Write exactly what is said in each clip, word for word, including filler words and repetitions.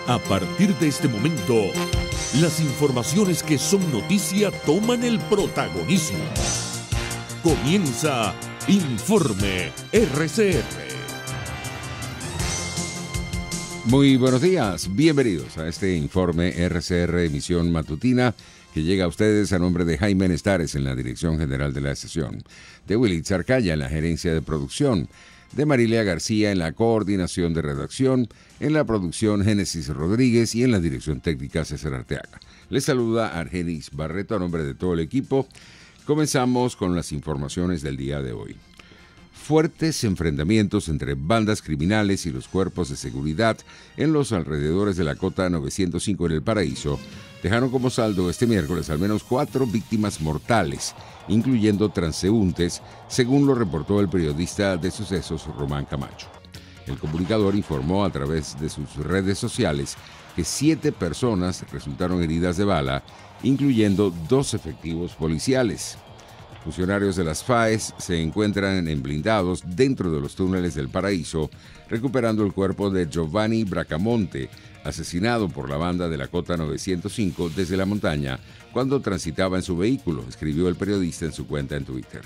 A partir de este momento, las informaciones que son noticia toman el protagonismo. Comienza Informe R C R. Muy buenos días, bienvenidos a este Informe R C R emisión matutina que llega a ustedes a nombre de Jaime Nestares en la dirección general de la estación, de Willy Zarcaya en la gerencia de producción, de Marilia García en la coordinación de redacción, en la producción Génesis Rodríguez y en la dirección técnica César Arteaga. Les saluda Argenis Barreto a nombre de todo el equipo. Comenzamos con las informaciones del día de hoy. Fuertes enfrentamientos entre bandas criminales y los cuerpos de seguridad en los alrededores de la Cota novecientos cinco en El Paraíso dejaron como saldo este miércoles al menos cuatro víctimas mortales, incluyendo transeúntes, según lo reportó el periodista de sucesos Román Camacho. El comunicador informó a través de sus redes sociales que siete personas resultaron heridas de bala, incluyendo dos efectivos policiales. Funcionarios de las F A E S se encuentran en blindados dentro de los túneles del Paraíso, recuperando el cuerpo de Giovanni Bracamonte, asesinado por la banda de la Cota novecientos cinco desde la montaña cuando transitaba en su vehículo, escribió el periodista en su cuenta en Twitter.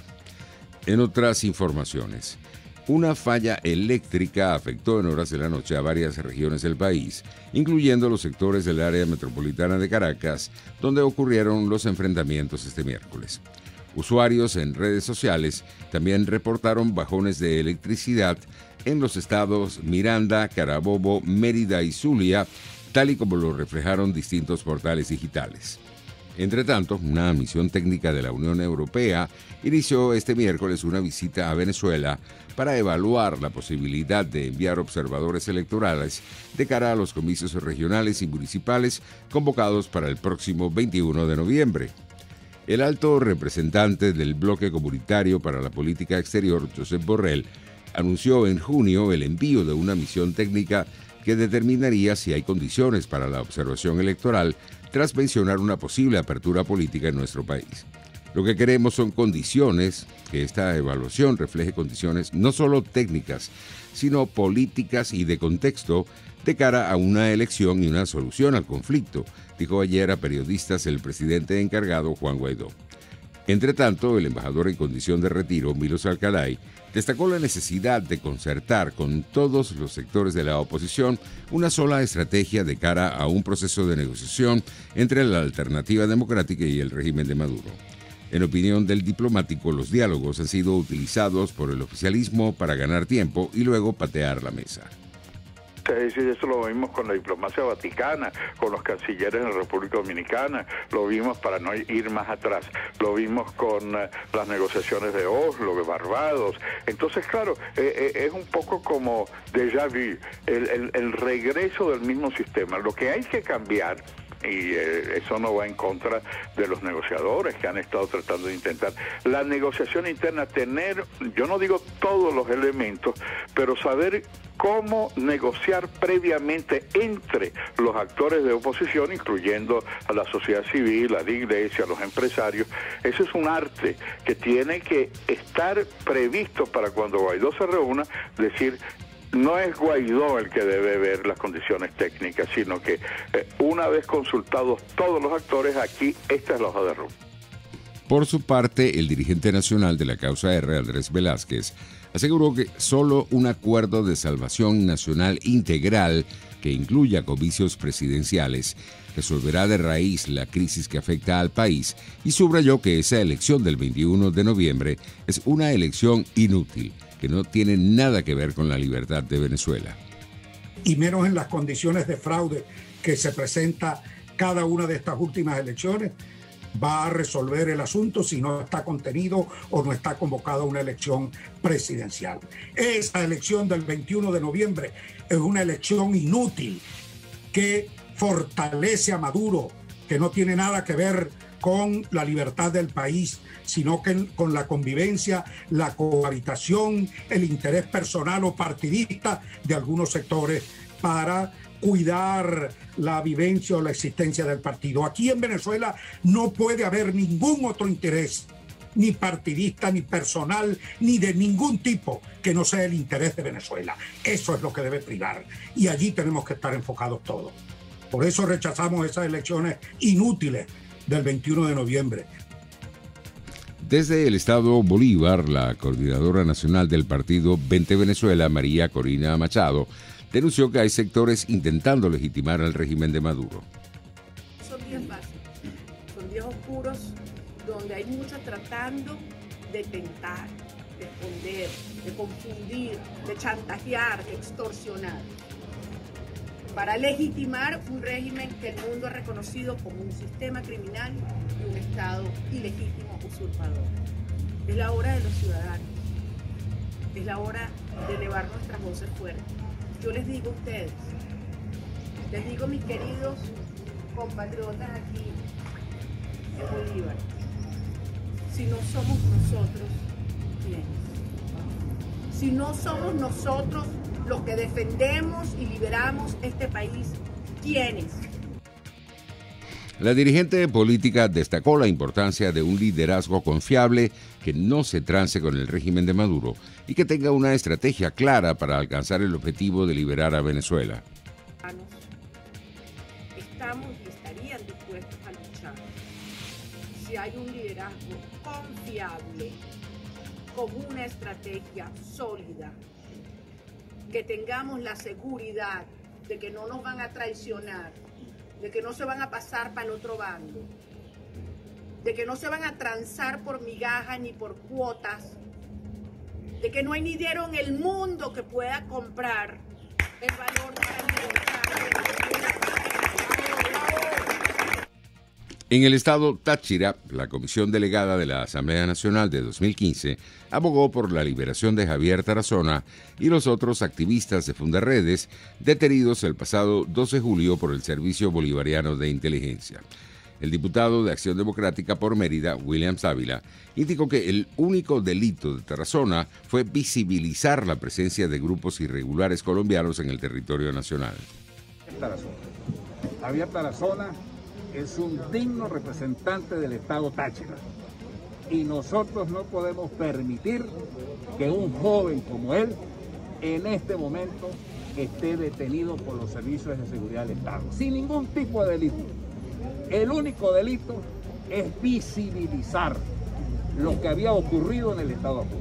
En otras informaciones, una falla eléctrica afectó en horas de la noche a varias regiones del país, incluyendo los sectores del área metropolitana de Caracas, donde ocurrieron los enfrentamientos este miércoles. Usuarios en redes sociales también reportaron bajones de electricidad en los estados Miranda, Carabobo, Mérida y Zulia, tal y como lo reflejaron distintos portales digitales. Entre tanto, una misión técnica de la Unión Europea inició este miércoles una visita a Venezuela para evaluar la posibilidad de enviar observadores electorales de cara a los comicios regionales y municipales convocados para el próximo veintiuno de noviembre. El alto representante del Bloque Comunitario para la Política Exterior, Josep Borrell, anunció en junio el envío de una misión técnica que determinaría si hay condiciones para la observación electoral tras mencionar una posible apertura política en nuestro país. Lo que queremos son condiciones, que esta evaluación refleje condiciones no solo técnicas, sino políticas y de contexto de cara a una elección y una solución al conflicto, dijo ayer a periodistas el presidente encargado Juan Guaidó. Entre tanto, el embajador en condición de retiro, Milos Alcalay, destacó la necesidad de concertar con todos los sectores de la oposición una sola estrategia de cara a un proceso de negociación entre la alternativa democrática y el régimen de Maduro. En opinión del diplomático, los diálogos han sido utilizados por el oficialismo para ganar tiempo y luego patear la mesa. Es decir, eso lo vimos con la diplomacia vaticana, con los cancilleres en la República Dominicana, lo vimos para no ir más atrás, lo vimos con uh, las negociaciones de Oslo, de Barbados. Entonces, claro, eh, eh, es un poco como déjà vu, el, el, el regreso del mismo sistema. Lo que hay que cambiar, y eh, eso no va en contra de los negociadores que han estado tratando de intentar la negociación interna, tener, yo no digo todos los elementos, pero saber cómo negociar previamente entre los actores de oposición, incluyendo a la sociedad civil, a la iglesia, a los empresarios. Eso es un arte que tiene que estar previsto para cuando Guaidó se reúna, decir, no es Guaidó el que debe ver las condiciones técnicas, sino que eh, una vez consultados todos los actores, aquí esta es la hoja de ruta. Por su parte, el dirigente nacional de la causa R, Andrés Velázquez, aseguró que solo un acuerdo de salvación nacional integral que incluya comicios presidenciales resolverá de raíz la crisis que afecta al país y subrayó que esa elección del veintiuno de noviembre es una elección inútil, que no tiene nada que ver con la libertad de Venezuela. Y menos en las condiciones de fraude que se presenta cada una de estas últimas elecciones, va a resolver el asunto si no está contenido o no está convocada una elección presidencial. Esa elección del veintiuno de noviembre es una elección inútil que fortalece a Maduro, que no tiene nada que ver con la libertad del país, sino que con la convivencia, la cohabitación, el interés personal o partidista de algunos sectores para cuidar la vivencia o la existencia del partido. Aquí en Venezuela no puede haber ningún otro interés ni partidista, ni personal, ni de ningún tipo que no sea el interés de Venezuela. Eso es lo que debe privar. Y allí tenemos que estar enfocados todos. Por eso rechazamos esas elecciones inútiles del veintiuno de noviembre. Desde el estado Bolívar, la coordinadora nacional del partido Vente Venezuela, María Corina Machado, denunció que hay sectores intentando legitimar al régimen de Maduro. Son días fáciles, son días oscuros donde hay muchos tratando de tentar, de esconder, de confundir, de chantajear, de extorsionar, para legitimar un régimen que el mundo ha reconocido como un sistema criminal y un Estado ilegítimo usurpador. Es la hora de los ciudadanos, es la hora de elevar nuestras voces fuertes. Yo les digo a ustedes, les digo mis queridos compatriotas aquí en Bolívar, si no somos nosotros, ¿quiénes? Si no somos nosotros los que defendemos y liberamos este país, ¿quiénes? La dirigente política destacó la importancia de un liderazgo confiable que no se trance con el régimen de Maduro y que tenga una estrategia clara para alcanzar el objetivo de liberar a Venezuela. Estamos y estarían dispuestos a luchar si hay un liderazgo confiable, con una estrategia sólida, que tengamos la seguridad de que no nos van a traicionar, de que no se van a pasar para el otro bando, de que no se van a transar por migajas ni por cuotas, de que no hay ni dinero en el mundo que pueda comprar el valor de la libertad. En el estado Táchira, la comisión delegada de la Asamblea Nacional de dos mil quince abogó por la liberación de Javier Tarazona y los otros activistas de Fundarredes detenidos el pasado doce de julio por el Servicio Bolivariano de Inteligencia. El diputado de Acción Democrática por Mérida, William Ávila, indicó que el único delito de Tarazona fue visibilizar la presencia de grupos irregulares colombianos en el territorio nacional. Tarazona. Javier Tarazona es un digno representante del estado Táchira y nosotros no podemos permitir que un joven como él en este momento esté detenido por los servicios de seguridad del Estado, sin ningún tipo de delito. El único delito es visibilizar lo que había ocurrido en el estado Apure.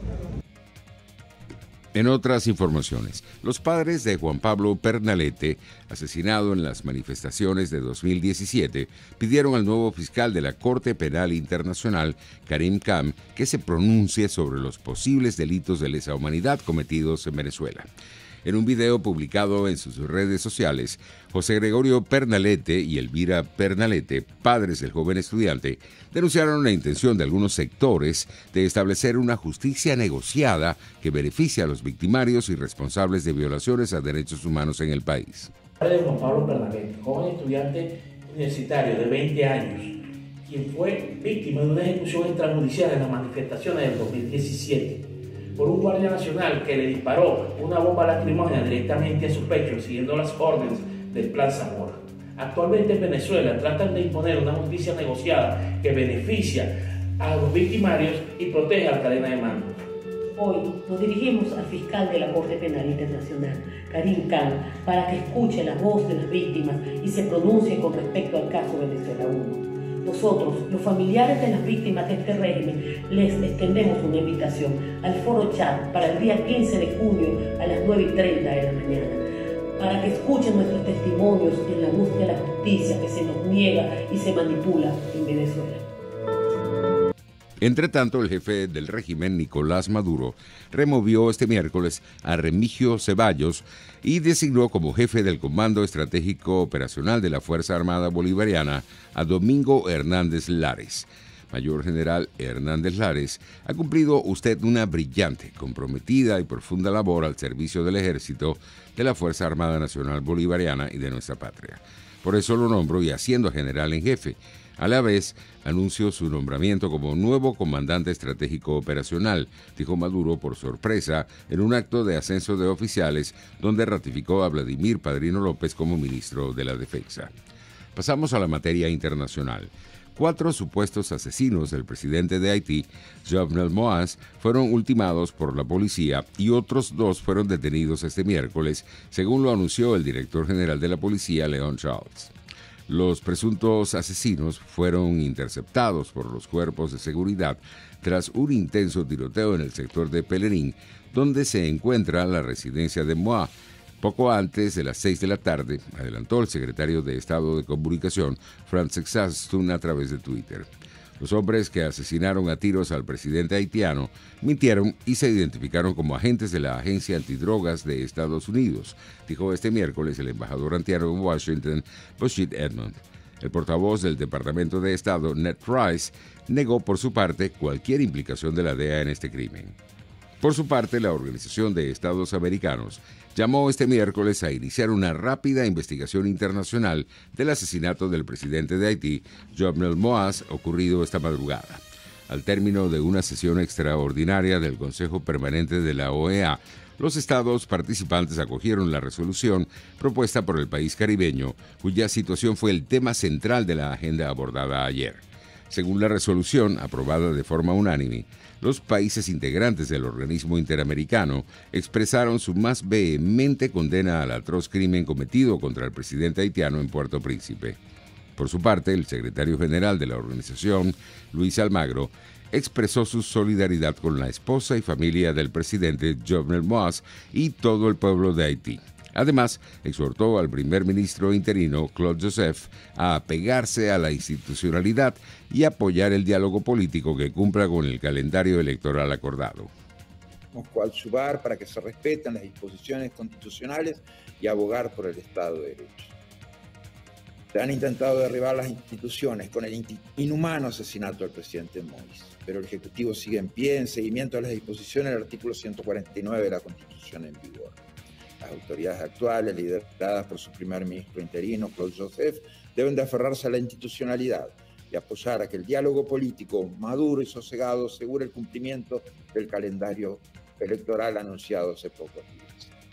En otras informaciones, los padres de Juan Pablo Pernalete, asesinado en las manifestaciones de dos mil diecisiete, pidieron al nuevo fiscal de la Corte Penal Internacional, Karim Khan, que se pronuncie sobre los posibles delitos de lesa humanidad cometidos en Venezuela. En un video publicado en sus redes sociales, José Gregorio Pernalete y Elvira Pernalete, padres del joven estudiante, denunciaron la intención de algunos sectores de establecer una justicia negociada que beneficie a los victimarios y responsables de violaciones a derechos humanos en el país. De Juan Pablo Pernalete, joven estudiante universitario de veinte años, quien fue víctima de una ejecución extrajudicial en las manifestaciones del dos mil diecisiete. Por un guardia nacional que le disparó una bomba lacrimógena directamente a su pecho, siguiendo las órdenes del Plan Zamora. Actualmente en Venezuela tratan de imponer una justicia negociada que beneficia a los victimarios y protege a la cadena de mando. Hoy nos dirigimos al fiscal de la Corte Penal Internacional, Karim Khan, para que escuche la voz de las víctimas y se pronuncie con respecto al caso Venezuela uno. Nosotros, los familiares de las víctimas de este régimen, les extendemos una invitación al foro chat para el día quince de junio a las nueve y treinta de la mañana, para que escuchen nuestros testimonios en la búsqueda de la justicia que se nos niega y se manipula en Venezuela. Entre tanto, el jefe del régimen, Nicolás Maduro, removió este miércoles a Remigio Ceballos y designó como jefe del Comando Estratégico Operacional de la Fuerza Armada Bolivariana a Domingo Hernández Lares. Mayor General Hernández Lares, ha cumplido usted una brillante, comprometida y profunda labor al servicio del Ejército, de la Fuerza Armada Nacional Bolivariana y de nuestra patria. Por eso lo nombro y asciendo a general en jefe. A la vez, anunció su nombramiento como nuevo comandante estratégico operacional, dijo Maduro por sorpresa en un acto de ascenso de oficiales donde ratificó a Vladimir Padrino López como ministro de la Defensa. Pasamos a la materia internacional. cuatro supuestos asesinos del presidente de Haití, Jovenel Moïse, fueron ultimados por la policía y otros dos fueron detenidos este miércoles, según lo anunció el director general de la policía, Leon Charles. Los presuntos asesinos fueron interceptados por los cuerpos de seguridad tras un intenso tiroteo en el sector de Pelerín, donde se encuentra la residencia de Moïse. Poco antes de las seis de la tarde, adelantó el secretario de Estado de Comunicación, Francis Saston, a través de Twitter. Los hombres que asesinaron a tiros al presidente haitiano mintieron y se identificaron como agentes de la Agencia Antidrogas de Estados Unidos, dijo este miércoles el embajador haitiano en Washington, Bashir Edmond. El portavoz del Departamento de Estado, Ned Price, negó por su parte cualquier implicación de la D E A en este crimen. Por su parte, la Organización de Estados Americanos llamó este miércoles a iniciar una rápida investigación internacional del asesinato del presidente de Haití, Jovenel Moïse, ocurrido esta madrugada. Al término de una sesión extraordinaria del Consejo Permanente de la O E A, los estados participantes acogieron la resolución propuesta por el país caribeño, cuya situación fue el tema central de la agenda abordada ayer. Según la resolución, aprobada de forma unánime, los países integrantes del organismo interamericano expresaron su más vehemente condena al atroz crimen cometido contra el presidente haitiano en Puerto Príncipe. Por su parte, el secretario general de la organización, Luis Almagro, expresó su solidaridad con la esposa y familia del presidente Jovenel Moïse y todo el pueblo de Haití. Además, exhortó al primer ministro interino, Claude Joseph, a apegarse a la institucionalidad y apoyar el diálogo político que cumpla con el calendario electoral acordado. Coadyuvar para que se respeten las disposiciones constitucionales y abogar por el Estado de Derecho. Se han intentado derribar las instituciones con el inhumano asesinato del presidente Moïse, pero el Ejecutivo sigue en pie en seguimiento a las disposiciones del artículo ciento cuarenta y nueve de la Constitución en vigor. Las autoridades actuales, lideradas por su primer ministro interino, Claude Joseph, deben de aferrarse a la institucionalidad y apoyar a que el diálogo político maduro y sosegado asegure el cumplimiento del calendario electoral anunciado hace pocos días.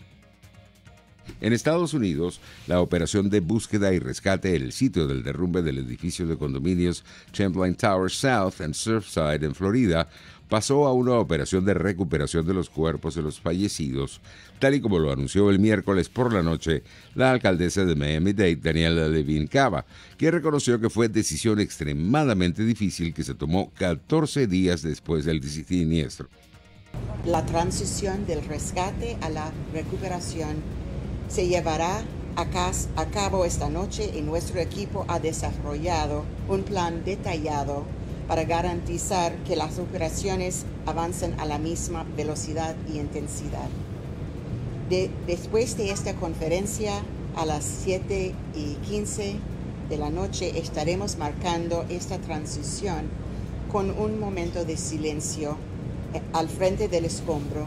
En Estados Unidos, la operación de búsqueda y rescate en el sitio del derrumbe del edificio de condominios Champlain Towers South en Surfside, en Florida, pasó a una operación de recuperación de los cuerpos de los fallecidos, tal y como lo anunció el miércoles por la noche la alcaldesa de Miami-Dade, Daniela Levine Cava, que reconoció que fue decisión extremadamente difícil que se tomó catorce días después del siniestro. La transición del rescate a la recuperación se llevará a cabo esta noche y nuestro equipo ha desarrollado un plan detallado para garantizar que las operaciones avancen a la misma velocidad y intensidad. De, después de esta conferencia, a las siete y quince de la noche, estaremos marcando esta transición con un momento de silencio al frente del escombro,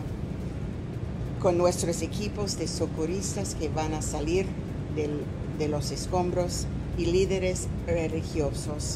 con nuestros equipos de socorristas que van a salir del, de los escombros y líderes religiosos.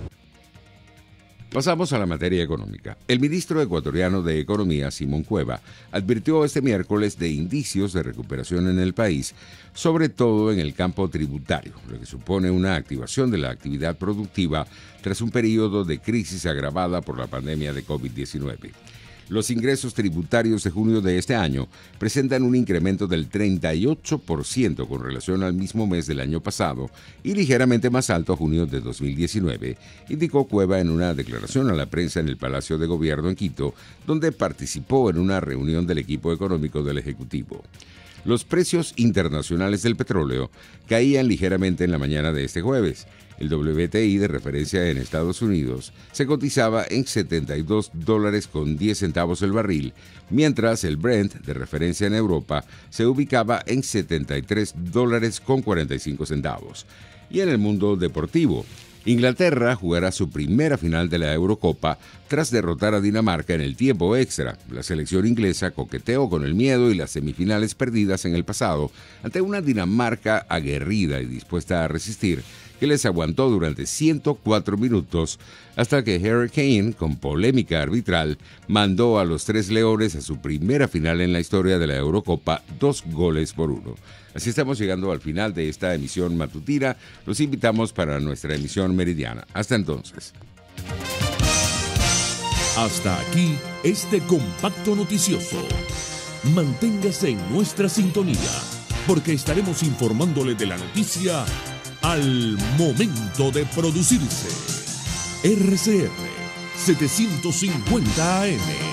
Pasamos a la materia económica. El ministro ecuatoriano de Economía, Simón Cueva, advirtió este miércoles de indicios de recuperación en el país, sobre todo en el campo tributario, lo que supone una activación de la actividad productiva tras un periodo de crisis agravada por la pandemia de COVID diecinueve. Los ingresos tributarios de junio de este año presentan un incremento del treinta y ocho por ciento con relación al mismo mes del año pasado y ligeramente más alto a junio de dos mil diecinueve, indicó Cueva en una declaración a la prensa en el Palacio de Gobierno en Quito, donde participó en una reunión del equipo económico del Ejecutivo. Los precios internacionales del petróleo caían ligeramente en la mañana de este jueves. El W T I de referencia en Estados Unidos se cotizaba en setenta y dos dólares con diez centavos el barril, mientras el Brent de referencia en Europa se ubicaba en setenta y tres dólares con cuarenta y cinco centavos. Y en el mundo deportivo, Inglaterra jugará su primera final de la Eurocopa tras derrotar a Dinamarca en el tiempo extra. La selección inglesa coqueteó con el miedo y las semifinales perdidas en el pasado ante una Dinamarca aguerrida y dispuesta a resistir, que les aguantó durante ciento cuatro minutos hasta que Harry Kane, con polémica arbitral, mandó a los Tres Leones a su primera final en la historia de la Eurocopa, dos goles por uno. Así estamos llegando al final de esta emisión matutina. Los invitamos para nuestra emisión meridiana. Hasta entonces. Hasta aquí este compacto noticioso. Manténgase en nuestra sintonía, porque estaremos informándole de la noticia al momento de producirse. R C R setecientos cincuenta A M